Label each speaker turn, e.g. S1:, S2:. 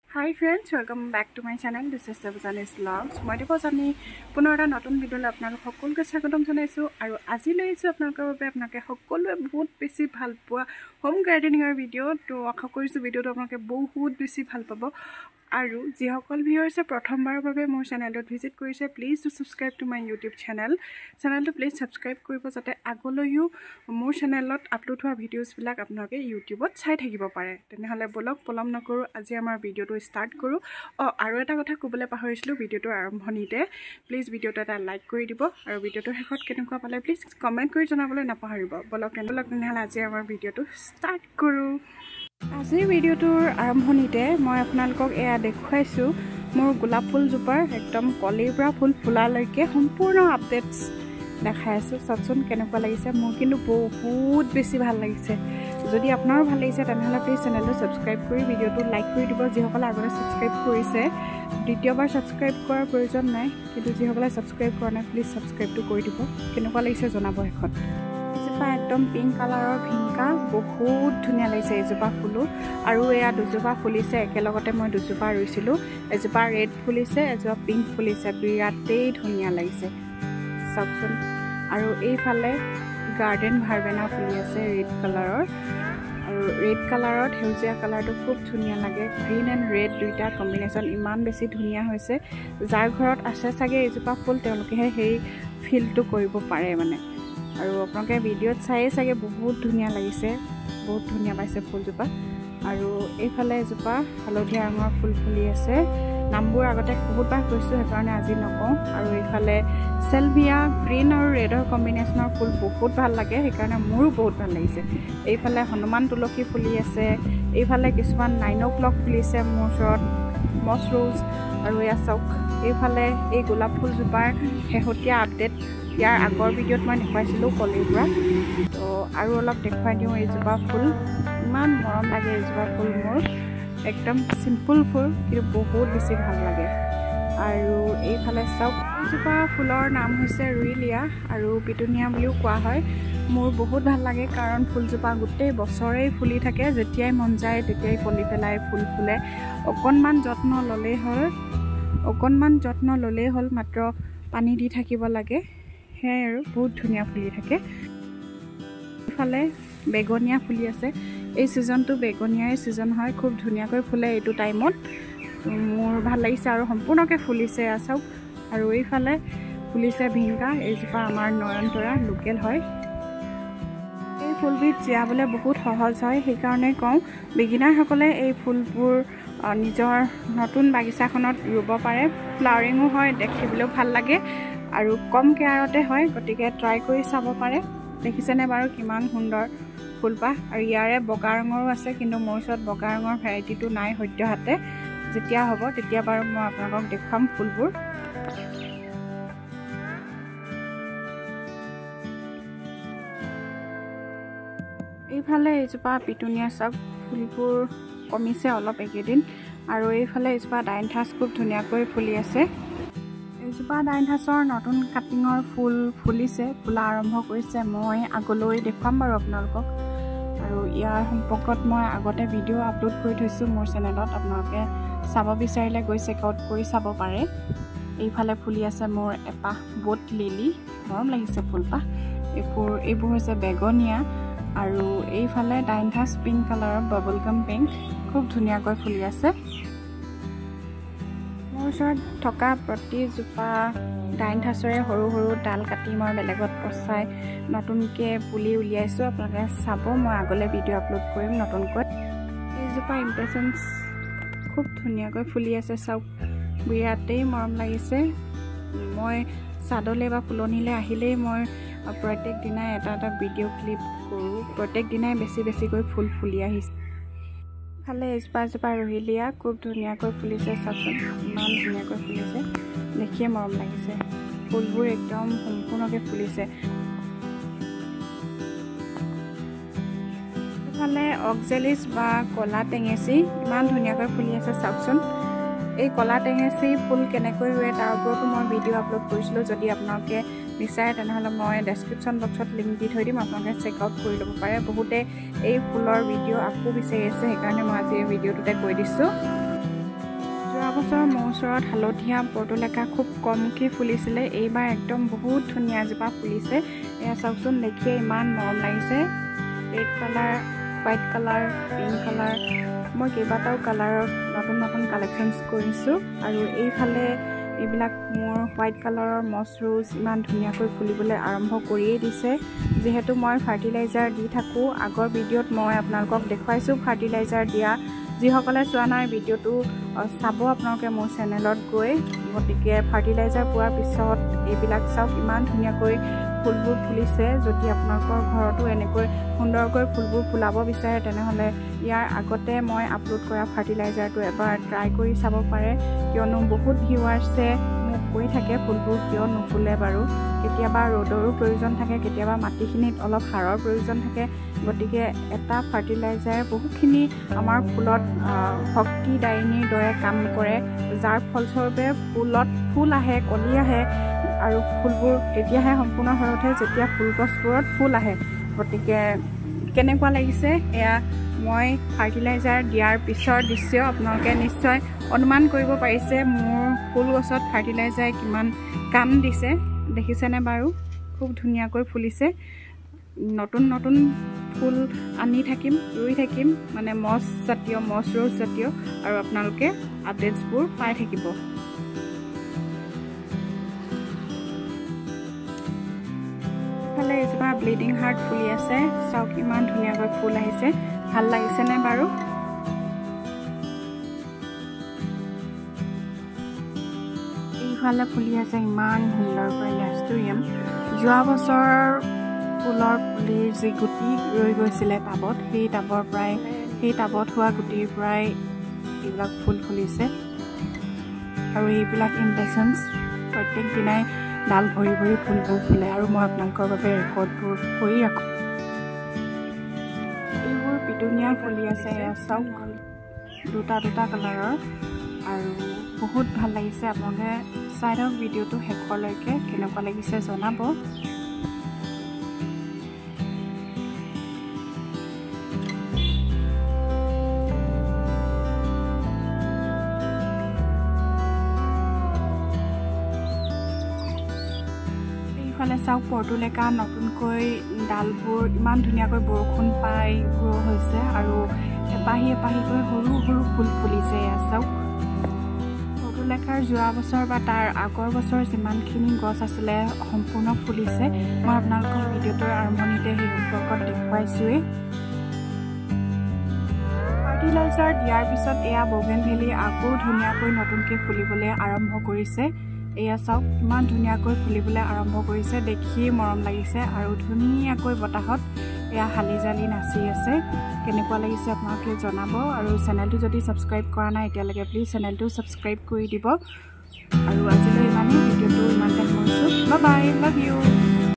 S1: Hi friends, welcome back to my channel. This is Debajani vlogs. মই Debajani পুনৰ এটা নতুন ভিডিঅ'লৈ আপোনালোক সকলোকে স্বাগতম জনাইছো আৰু আজি লৈ আহিছো আপোনালোকৰ বাবে আপোনালোকে সকলোৱে বহুত বেছি ভাল পোৱা হোম গাৰ্ডেনিংৰ ভিডিঅ' তো আশা কৰিছো ভিডিঅ'টো আপোনালোকে বহুত বেছি ভাল পাব আৰু যিসকল ভিউৱাৰ্ছে প্ৰথমবাৰৰ বাবে মোৰ চেনেলটো ভিজিট কৰিছে please do subscribe to my YouTube চেনেলটো প্লিজ সাবস্ক্ৰাইব কৰিব যাতে আগলৈও মোৰ চেনেলত আপলোড হোৱা ভিডিঅ'ছবিলাক আপোনালোকে ইউটিউবত চাই থাকিব পাৰে তেনেহলে বলক পলম নকৰো আজি আমাৰ ভিডিঅ'টো ষ্টাৰ্ট কৰো আৰু এটা কথা ক'বলৈ পাহৰিছিলো ভিডিঅ'টোৰ আৰম্ভণিতে প্লিজ ভিডিঅ'টো এটা লাইক কৰি দিব আৰু ভিডিঅ'টোৰ শেষত কেনেকুৱা পালে প্লিজ কমেন্ট কৰি জনাবলৈ নাপাহৰিব বলক তেনেহলে আজি আমাৰ ভিডিঅ'টো ষ্টাৰ্ট কৰো আজিৰ ভিডিঅ'টোৰ আৰম্ভণিতে মই আপোনালোকক এয়া দেখুৱাইছো মোৰ গোলাপ ফুলজোপাৰ একদম কলিৰ পৰা ফুল ফুলালৈকে সম্পূৰ্ণ আপডেটছ দেখাই আছো চাচোন কেনেকুৱা লাগিছে মোৰ কিন্তু বহুত বেছি ভাল লাগিছে যদি আপোনাৰো ভাল লাগিছে তেনেহলে প্লিজ চেনেলটো সাবস্ক্ৰাইব কৰি ভিডিঅ'টো লাইক কৰি দিব যিসকলে আগতে সাবস্ক্ৰাইব কৰিছে দ্বিতীয়বাৰ সাবস্ক্ৰাইব কৰাৰ প্ৰয়োজন নাই কিন্তু যিসকলে সাবস্ক্ৰাইব কৰা নাই প্লিজ সাবস্ক্ৰাইবটো কৰি দিব কেনেকুৱা লাগিছে জনাব এখন একদম পিংক কালাৰৰ ভিংকা বহুত ধুনীয়া লাগিছে এজোপা ফুলো আৰু এয়া দুজোপা ফুলিছে একেলগতে মই দুজোপা ৰুইছিলো এজোপা ৰেড ফুলিছে এজোপা পিংক ফুলিছে বিৰাটেই ধুনীয়া লাগিছে চাওকচোন আৰু এইফালে গাৰ্ডেন ভাৰবেনা ফুলি আছে ৰেড কালাৰৰ আৰু ৰেড কালাৰত হেউজীয়া কালাৰটো খুব ধুনীয়া লাগে গ্ৰীন এণ্ড ৰেড দুইটা কম্বিনেশ্যন ইমান বেছি ধুনীয়া হৈছে যাৰ ঘৰত আছে চাগে এজোপা ফুল তেওঁলোকেহে সেই ফিলটো কৰিব পাৰে মানে আৰু আপোনালোকে ভিডিঅ'ত চাই চাগে বহুত ধুনীয়া লাগিছে বহুত ধুনীয়া পাইছে ফুলজোপা আৰু এইফালে এজোপা হালধীয়া ৰঙৰ ফুল ফুলি আছে নামবোৰ আগতে বহুতবাৰ কৈছোঁ সেইকাৰণে আজি নকওঁ আৰু এইফালে সেলভিয়া গ্ৰীণ আৰু ৰেডৰ কম্বিনেশ্যনৰ ফুল বহুত ভাল লাগে সেইকাৰণে মোৰো বহুত ভাল লাগিছে এইফালে হনুমান তুলসী ফুলি আছে এইফালে কিছুমান 9 o'clock ফুলিছে মোৰ ওচৰত মছ ৰ'জ আৰু এয়া চাওক এইফালে এই গোলাপ ফুলজোপাৰ শেহতীয়া আপডেট ইয়াৰ আগৰ ভিডিঅ'ত মই দেখুৱাইছিলোঁ কলিৰ পৰা তো আৰু অলপ দেখুৱাই দিওঁ এইজোপা ফুল ইমান মৰম লাগে এইজোপা ফুল মোৰ একদম চিম্পল ফুল কিন্তু বহুত বেছি ভাল লাগে আৰু এইফালে চাওক এইজোপা ফুলৰ নাম হৈছে ৰুইলিয়া আৰু পিটুনিয়া বুলিও কোৱা হয় মোৰ বহুত ভাল লাগে কাৰণ ফুলজোপা গোটেই বছৰেই ফুলি থাকে যেতিয়াই মন যায় তেতিয়াই কলি পেলাই ফুল ফুলে অকণমান যত্ন ল'লেই হ'ল মাত্ৰ পানী দি থাকিব লাগে সেয়াই আৰু বহুত ধুনীয়া ফুলি থাকে ইফালে বেগনিয়া ফুলি আছে এই ছিজনটো বেগনিয়াৰ ছিজন হয় খুব ধুনীয়াকৈ ফুলে এইটো টাইমত মোৰ ভাল লাগিছে আৰু সম্পূৰ্ণকৈ ফুলিছে চাওক আৰু এইফালে ফুলিছে ভিংকা এইজোপা আমাৰ নয়নতৰা লোকেল হয় এই ফুলবিধ জীয়াবলৈ বহুত সহজ হয় সেইকাৰণে কওঁ বিগিনাৰসকলে এই ফুলবোৰ নিজৰ নতুন বাগিচাখনত ৰুব পাৰে ফ্লাৱাৰিঙো হয় দেখিবলৈও ভাল লাগে আৰু কম কেয়াৰতে হয় গতিকে ট্ৰাই কৰি চাব পাৰে দেখিছেনে বাৰু কিমান সুন্দৰ ফুলপাহ আৰু ইয়াৰে বগা ৰঙৰো আছে কিন্তু মোৰ ওচৰত বগা ৰঙৰ ভেৰাইটিটো নাই সদ্যহতে যেতিয়া হ'ব তেতিয়া বাৰু মই আপোনালোকক দেখুৱাম ফুলবোৰ এইফালে এইজোপা পিটুনিয়া চাওক ফুলবোৰ কমিছে অলপ একেদিন আৰু এইফালে এইজোপা ডাইনথাছ খুব ধুনীয়াকৈ ফুলি আছে এইজোপা ডাইনথাছৰ নতুন কাটিঙৰ ফুল ফুলিছে ফুলা আৰম্ভ কৰিছে মই আগলৈ দেখুৱাম বাৰু আপোনালোকক আৰু ইয়াৰ সম্পৰ্কত মই আগতে ভিডিঅ' আপলোড কৰি থৈছোঁ মোৰ চেনেলত আপোনালোকে চাব বিচাৰিলে গৈ চেক আউট কৰি চাব পাৰে এইফালে ফুলি আছে মোৰ এপাহ বোট লিলি মৰম লাগিছে ফুলপাহ এইবোৰ হৈছে বেগনিয়া আৰু এইফালে ডাইনথাছ পিংক কালাৰৰ বাবলগাম পিংক খুব ধুনীয়াকৈ ফুলি আছে মোৰ ওচৰত থকা প্ৰতিজোপা ডাইনথাছৰে সৰু সৰু ডাল কাটি মই বেলেগত পচাই নতুনকৈ পুলি উলিয়াইছোঁ আপোনালোকে চাব মই আগলৈ ভিডিঅ' আপলোড কৰিম নতুনকৈ এইজোপা ইম্প্ৰেশ্যনছ খুব ধুনীয়াকৈ ফুলি আছে চাওক বিৰাটেই মৰম লাগিছে মই চাদলৈ বা ফুলনিলৈ আহিলেই মই প্ৰত্যেক দিনাই এটা ভিডিঅ' ক্লিপ কৰোঁ প্ৰত্যেক দিনাই বেছিকৈ ফুল ফুলি আহিছে ইফালে এজোপা ৰুইলিয়া খুব ধুনীয়াকৈ ফুলিছে চাচোন ইমান ধুনীয়াকৈ ফুলিছে দেখিয়ে মৰম লাগিছে ফুলবোৰ একদম সম্পূৰ্ণকৈ ফুলিছে ইফালে অক্সেলিছ বা কলা টেঙেচি ইমান ধুনীয়াকৈ ফুলি আছে চাওকচোন এই কলা টেঙেচি ফুল কেনেকৈ ৰুৱে তাৰ ওপৰতো মই ভিডিঅ' আপলোড কৰিছিলোঁ যদি আপোনালোকে বিচাৰে তেনেহ'লে মই ডেছক্ৰিপশ্যন বক্সত লিংক দি থৈ দিম আপোনালোকে চেক আউট কৰি ল'ব পাৰে বহুতে এই ফুলৰ ভিডিঅ' আকৌ বিচাৰি আছে সেইকাৰণে মই আজি এই ভিডিঅ'টোতে কৈ দিছোঁ বছৰ মোৰ ওচৰত হালধীয়া পৰ্তুলেকা খুব কমকৈ ফুলিছিলে এইবাৰ একদম বহুত ধুনীয়া জোপা ফুলিছে এয়া চাওকচোন দেখিয়ে ইমান মৰম লাগিছে red colour white colour pink colour মই কেইবাটাও কালাৰৰ নতুন নতুন কালেকশ্যনছ কৰিছোঁ আৰু এইফালে এইবিলাক মোৰ হোৱাইট কালাৰৰ মছ ৰোজ ইমান ধুনীয়াকৈ ফুলিবলৈ আৰম্ভ কৰিয়েই দিছে যিহেতু মই ফাৰ্টিলাইজাৰ দি থাকোঁ আগৰ ভিডিঅ'ত মই আপোনালোকক দেখুৱাইছোঁ ফাৰ্টিলাইজাৰ দিয়া যিসকলে চোৱা নাই ভিডিঅ'টো চাব আপোনালোকে মোৰ চেনেলত গৈ গতিকে ফাৰ্টিলাইজাৰ পোৱাৰ পিছত এইবিলাক চাওক ইমান ধুনীয়াকৈ ফুলবোৰ ফুলিছে যদি আপোনালোকৰ ঘৰতো এনেকৈ সুন্দৰকৈ ফুলবোৰ ফুলাব বিচাৰে তেনেহ'লে ইয়াৰ আগতে মই আপলোড কৰা ফাৰ্টিলাইজাৰটো এবাৰ ট্ৰাই কৰি চাব পাৰে কিয়নো বহুত ভিউৱাৰ্ছে মোক কৈ থাকে ফুলবোৰ কিয় নুফুলে বাৰু কেতিয়াবা ৰ'দৰো প্ৰয়োজন থাকে কেতিয়াবা মাটিখিনিত অলপ সাৰৰ প্ৰয়োজন থাকে গতিকে এটা ফাৰ্টিলাইজাৰে বহুতখিনি আমাৰ ফুলত শক্তিদায়িনীৰ দৰে কাম কৰে যাৰ ফলস্বৰূপে ফুল আহে কলি আহে আৰু ফুলবোৰ তেতিয়াহে সম্পূৰ্ণ হৈ উঠে যেতিয়া ফুলগছবোৰত ফুল আহে গতিকে কেনেকুৱা লাগিছে এয়া মই ফাৰ্টিলাইজাৰ দিয়াৰ পিছৰ দৃশ্য আপোনালোকে নিশ্চয় অনুমান কৰিব পাৰিছে মোৰ ফুলগছত ফাৰ্টিলাইজাৰে কিমান কাম দিছে দেখিছেনে বাৰু খুব ধুনীয়াকৈ ফুলিছে নতুন নতুন ফুল আনি থাকিম ৰুই থাকিম মানে মছ ৰোজ জাতীয় আৰু আপোনালোকে আপডেটছবোৰ পাই থাকিব ইফালে এজোপা ব্লিডিং হাৰ্ট ফুলি আছে চাওক ইমান ধুনীয়াকৈ ফুল আহিছে ভাল লাগিছেনে বাৰু এইফালে ফুলি আছে ইমান সুন্দৰকৈ নেষ্টৰিয়াম যোৱা বছৰ ফুলৰ পুলিৰ যি গুটি ৰৈ গৈছিলে টাবত সেই টাবত হোৱা গুটিৰ পৰাই এইবিলাক ফুল ফুলিছে আৰু এইবিলাক ইম্প্ৰেশ্যনছ প্ৰত্যেক দিনাই ডাল ভৰি ভৰি ফুলবোৰ ফুলে আৰু মই আপোনালোকৰ বাবে ৰেকৰ্ডবোৰ কৰি ৰাখোঁ এইবোৰ পিটুনিয়া ফুলি আছে এয়া চাওক দুটা কালাৰৰ আৰু বহুত ভাল লাগিছে আপোনালোকে চাই লওক ভিডিঅ'টো শেষলৈকে কেনেকুৱা লাগিছে জনাব এইফালে চাওক পৰ্তুলেকা নতুনকৈ ডালবোৰ ইমান ধুনীয়াকৈ বৰষুণ পাই গ্ৰ' হৈছে আৰু এপাহিকৈ সৰু সৰু ফুল ফুলিছে এয়া চাওক পৰ্তুলেকাৰ যোৱা বছৰ বা তাৰ আগৰ বছৰ যিমানখিনি গছ আছিলে সম্পূৰ্ণ ফুলিছে মই আপোনালোকৰ ভিডিঅ'টোৰ আৰম্ভণিতে সেই সম্পৰ্কত দেখুৱাইছোৱেই ফাৰ্টিলাইজাৰ দিয়াৰ পিছত এয়া বগেনভেলি আকৌ ধুনীয়াকৈ নতুনকৈ ফুলিবলৈ আৰম্ভ কৰিছে এয়া চাওক ইমান ধুনীয়াকৈ ফুলিবলৈ আৰম্ভ কৰিছে দেখি মৰম লাগিছে আৰু ধুনীয়াকৈ বতাহত এয়া হালি জালি নাচি আছে কেনেকুৱা লাগিছে আপোনালোকে জনাব আৰু চেনেলটো যদি ছাবস্ক্ৰাইব কৰা নাই এতিয়ালৈকে প্লিজ চেনেলটো ছাবস্ক্ৰাইব কৰি দিব আৰু আজিলৈ ইমানেই ভিডিঅ'টো ইমানতে সামৰিছোঁ বাই বাই লাভ ইউ